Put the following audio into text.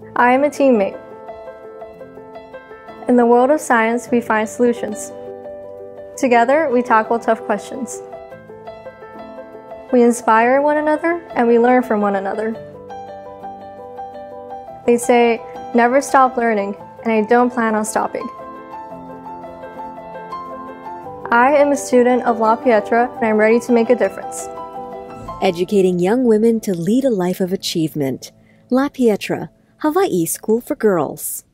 I am a teammate. In the world of science, we find solutions. Together, we tackle tough questions. We inspire one another and we learn from one another. They say, never stop learning, and I don't plan on stopping. I am a student of Pietra, and I'm ready to make a difference. Educating young women to lead a life of achievement. Pietra, Hawaii School for Girls.